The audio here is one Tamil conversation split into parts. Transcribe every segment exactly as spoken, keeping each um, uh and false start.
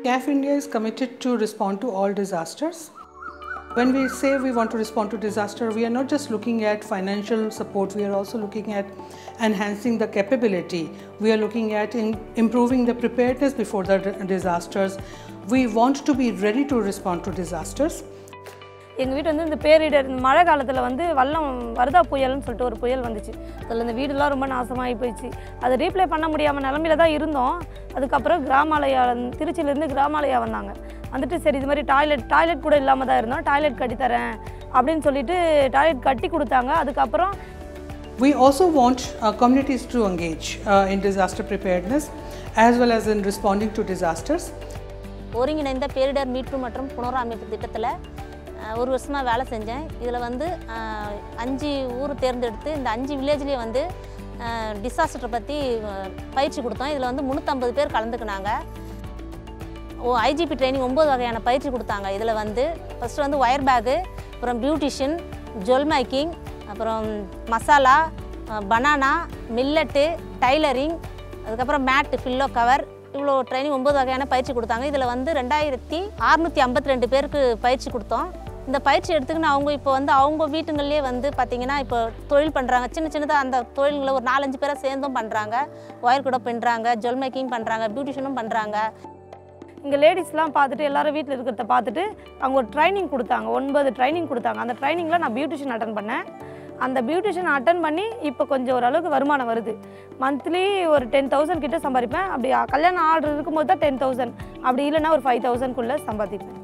C A F India is committed to respond to all disasters. When we say we want to respond to disaster, we are not just looking at financial support, we are also looking at enhancing the capability. We are looking at in improving the preparedness before the disasters. We want to be ready to respond to disasters. எங்கள் வீட்டு வந்து இந்த பேரிடர் இந்த மழை காலத்தில் வந்து வெள்ளம் வருதா புயல்னு சொல்லிட்டு ஒரு புயல் வந்துச்சு. அதில் இந்த வீடுலாம் ரொம்ப நாசமாகி போயிடுச்சு. அதை ரீப்ளே பண்ண முடியாமல் நிலமையில தான் இருந்தோம். அதுக்கப்புறம் கிராமாலயா திருச்சியிலேருந்து கிராமாலயா வந்தாங்க. வந்துட்டு சரி இது மாதிரி டாய்லெட் டாய்லெட் கூட இல்லாமல் தான் இருந்தோம், டாய்லெட் கட்டித்தரேன் அப்படின்னு சொல்லிட்டு டாய்லெட் கட்டி கொடுத்தாங்க. அதுக்கப்புறம் We also want uh, communities to engage uh, in disaster preparedness as well as in responding to disasters. ஒருங்கிணைந்த பேரிடர் மீட்பு மற்றும் புனரமைப்பு திட்டத்தில் ஒரு வருஷமாக வேலை செஞ்சேன். இதில் வந்து அஞ்சு ஊர் தேர்ந்தெடுத்து இந்த அஞ்சு வில்லேஜ்லேயே வந்து டிசாஸ்டரை பற்றி பயிற்சி கொடுத்தோம். இதில் வந்து முந்நூற்றம்பது பேர் கலந்துக்கினாங்க. ஓ ஐஜிபி ட்ரைனிங் ஒம்பது வகையான பயிற்சி கொடுத்தாங்க. இதில் வந்து ஃபஸ்ட்டு வந்து ஒயர் பேகு, அப்புறம் பியூட்டிஷியன், ஜுவல் மேக்கிங், அப்புறம் மசாலா, பனானா, மில்லட்டு, டைலரிங், அதுக்கப்புறம் மேட்டு, ஃபில்லோ கவர், இவ்வளோ ட்ரைனிங் ஒம்பது வகையான பயிற்சி கொடுத்தாங்க. இதில் வந்து ரெண்டாயிரத்தி அறுநூற்றி ஐம்பத்தி ரெண்டு பேருக்கு பயிற்சி கொடுத்தோம். இந்த பயிற்சி எடுத்துக்கின்னு அவங்க இப்போ வந்து அவங்க வீட்டுங்கள்லேயே வந்து பார்த்திங்கன்னா இப்போ தொழில் பண்ணுறாங்க. சின்ன சின்னதாக அந்த தொழில்களை ஒரு நாலஞ்சு பேரை சேர்ந்தும் பண்ணுறாங்க. ஒயர் கூட பண்ணுறாங்க, ஜுவல் மேக்கிங் பண்ணுறாங்க, பியூட்டிஷனும் பண்ணுறாங்க. இங்கே லேடிஸ்லாம் பார்த்துட்டு எல்லோரும் வீட்டில் இருக்கிறத பார்த்துட்டு அவங்க ஒரு ட்ரைனிங் கொடுத்தாங்க. ஒன்பது ட்ரைனிங் கொடுத்தாங்க. அந்த ட்ரைனிங்கில் நான் பியூட்டிஷன் அட்டன் பண்ணேன். அந்த பியூட்டிஷன் அட்டன் பண்ணி இப்போ கொஞ்சம் ஓரளவுக்கு வருமானம் வருது. மந்த்லி ஒரு டென் தௌசண்ட் கிட்டே சம்பாதிப்பேன். அப்படி கல்யாணம் ஆர்டர் இருக்கும்போது தான் டென் தௌசண்ட், அப்படி இல்லைன்னா ஒரு ஃபைவ் தௌசண்ட்குள்ளே சம்பாதிப்பேன்.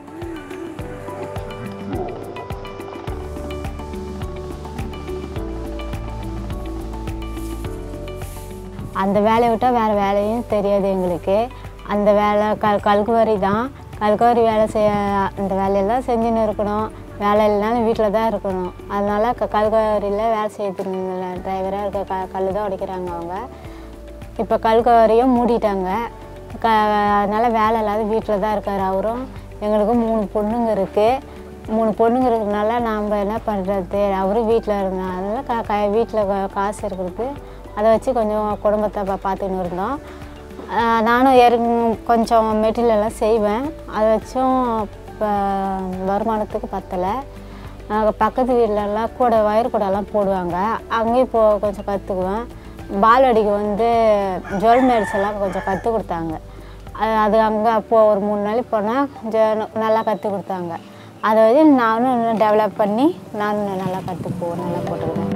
அந்த வேலையை விட்டால் வேறு வேலையும் தெரியாது எங்களுக்கு. அந்த வேலை கல் கல்குவாரி தான். கல்குவாரி வேலை செய்ய அந்த வேலையெல்லாம் செஞ்சுன்னு இருக்கணும். வேலை இல்லைனாலும் வீட்டில் தான் இருக்கணும். அதனால் க கல்குவாரியில் வேலை செய்யறதுல டிரைவராக இருக்க க கல் தான் உடைக்கிறாங்க அவங்க. இப்போ கல்குவாரியும் மூடிட்டாங்க. க அதனால் வேலை இல்லாத வீட்டில் தான் இருக்கார் அவரும். எங்களுக்கும் மூணு பொண்ணுங்க இருக்குது. மூணு பொண்ணுங்க இருக்கிறதுனால நாம் என்ன பண்ணுறது, அவரும் வீட்டில் இருந்தால் அதனால் க க வீட்டில் காசு இருக்கிறது அதை வச்சு கொஞ்சம் குடும்பத்தை பா பார்த்துன்னு இருந்தோம். நானும் ஏற் கொஞ்சம் மெட்டீரியல்லாம் செய்வேன். அதை வச்சும் இப்போ வருமானத்துக்கு பத்தலை. பக்கத்து வீட்டிலலாம் கூட வயர் கூடலாம் போடுவாங்க. அங்கேயும் போ கொஞ்சம் கற்றுக்குவேன். பால்வாடிக்கு வந்து ஜுவல் மேட்ஸ் எல்லாம் கொஞ்சம் கற்றுக் கொடுத்தாங்க. அது அது அங்கே அப்போது ஒரு மூணு நாளைக்கு போனால் கொஞ்சம் நல்லா கற்றுக் கொடுத்தாங்க. அதை வச்சு நானும் இன்னும் டெவலப் பண்ணி நானும் நல்லா கற்றுக்குவோம், நல்லா போட்டுக்குவேன்.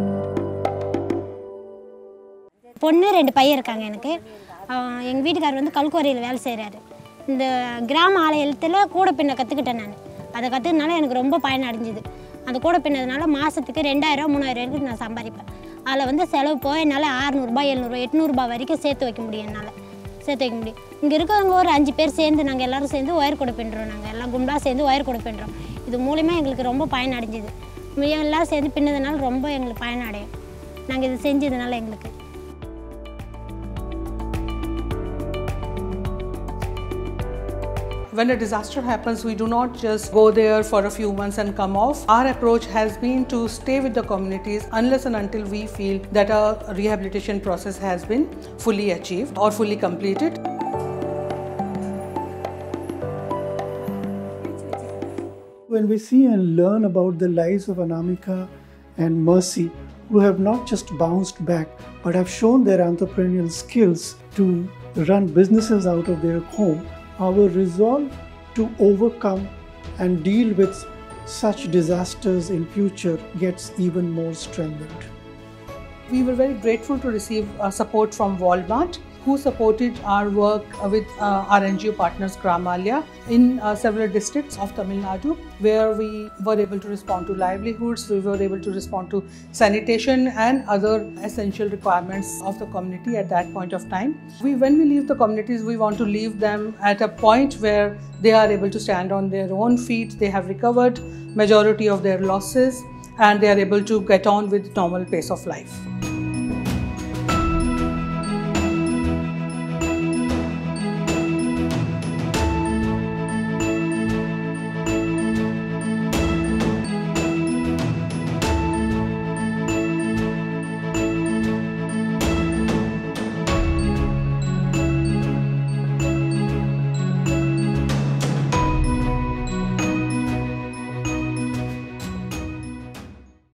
பொண்ணு ரெண்டு பையன் இருக்காங்க எனக்கு. எங்கள் வீட்டுக்காரர் வந்து கல்குவாரியில் வேலை செய்கிறாரு. இந்த கிராம ஆலயத்தில் கூட பின்ன கற்றுக்கிட்டேன் நான். அதை கற்றுக்கிறதுனால எனக்கு ரொம்ப பயன் அடைஞ்சிது. அந்த கூட பின்னதுனால மாதத்துக்கு ரெண்டாயிரம் மூணாயிரம் வரைக்கும் நான் சம்பாதிப்பேன். அதில் வந்து செலவு போய் என்னால் ஆறுநூறுபா எழுநூறுபா எட்நூறுபா வரைக்கும் சேர்த்து வைக்க முடியும். என்னால் சேர்த்து வைக்க முடியும். இங்கே இருக்கிறவங்க ஒரு அஞ்சு பேர் சேர்ந்து நாங்கள் எல்லோரும் சேர்ந்து ஒயர் கூட பின்னுறோம். நாங்கள் எல்லாம் குண்டாக சேர்ந்து ஒயர் கூட பின்னுறோம். இது மூலிமா எங்களுக்கு ரொம்ப பயன் அடைஞ்சிது. எல்லோரும் சேர்ந்து பின்னதுனால ரொம்ப எங்களுக்கு பயன் அடையும். நாங்கள் இது செஞ்சதுனால எங்களுக்கு. When a disaster happens, we do not just go there for a few months and come off. Our approach has been to stay with the communities unless and until we feel that our rehabilitation process has been fully achieved or fully completed. When we see and learn about the lives of Anamika and Mercy, who have not just bounced back but have shown their entrepreneurial skills to run businesses out of their home, our resolve to overcome and deal with such disasters in future gets even more strengthened. We were very grateful to receive uh, support from Walmart, who supported our work uh, with uh, our N G O partners Gramalya in uh, several districts of Tamil Nadu, where we were able to respond to livelihoods, we were able to respond to sanitation and other essential requirements of the community at that point of time. We, when we leave the communities, we want to leave them at a point where they are able to stand on their own feet, they have recovered majority of their losses and they are able to get on with normal pace of life.